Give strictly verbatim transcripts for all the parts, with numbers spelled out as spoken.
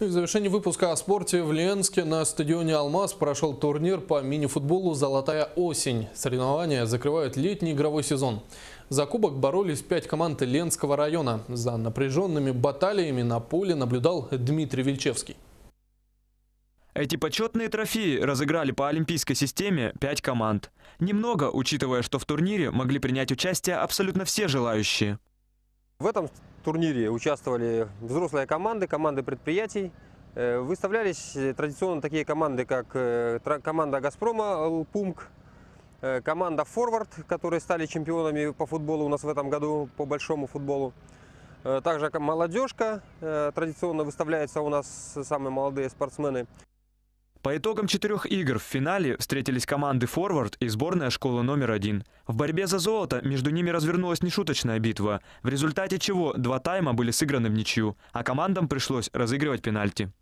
И в завершении выпуска о спорте в Ленске на стадионе «Алмаз» прошел турнир по мини-футболу «Золотая осень». Соревнования закрывают летний игровой сезон. За кубок боролись пять команд Ленского района. За напряженными баталиями на поле наблюдал Дмитрий Вильчевский. Эти почетные трофеи разыграли по олимпийской системе пять команд. Немного, учитывая, что в турнире могли принять участие абсолютно все желающие. В этом турнире участвовали взрослые команды, команды предприятий. Выставлялись традиционно такие команды, как команда «Газпрома» «Пумк», команда «Форвард», которые стали чемпионами по футболу у нас в этом году, по большому футболу. Также молодежка, традиционно выставляются у нас самые молодые спортсмены. По итогам четырех игр в финале встретились команды «Форвард» и сборная школы номер один. В борьбе за золото между ними развернулась нешуточная битва, в результате чего два тайма были сыграны в ничью, а командам пришлось разыгрывать пенальти.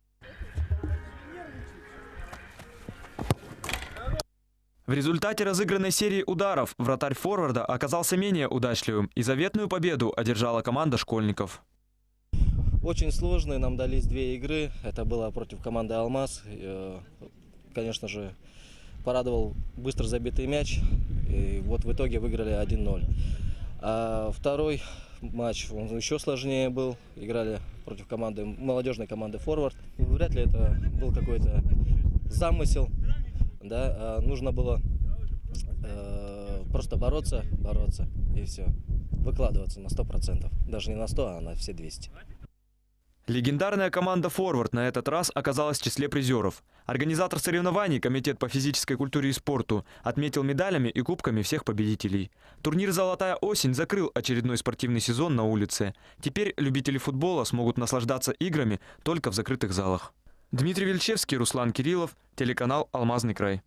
В результате разыгранной серии ударов вратарь «Форварда» оказался менее удачливым, и заветную победу одержала команда школьников. Очень сложные нам дались две игры. Это было против команды «Алмаз». Конечно же, порадовал быстро забитый мяч. И вот в итоге выиграли один ноль. А второй матч, он еще сложнее был. Играли против команды, молодежной команды «Форвард». Вряд ли это был какой-то замысел. Да? Нужно было э, просто бороться, бороться и все. Выкладываться на сто процентов. Даже не на сто, а на все двести. Легендарная команда «Форвард» на этот раз оказалась в числе призеров. Организатор соревнований, Комитет по физической культуре и спорту, отметил медалями и кубками всех победителей. Турнир «Золотая осень» закрыл очередной спортивный сезон на улице. Теперь любители футбола смогут наслаждаться играми только в закрытых залах. Дмитрий Вильчевский, Руслан Кириллов, телеканал «Алмазный край».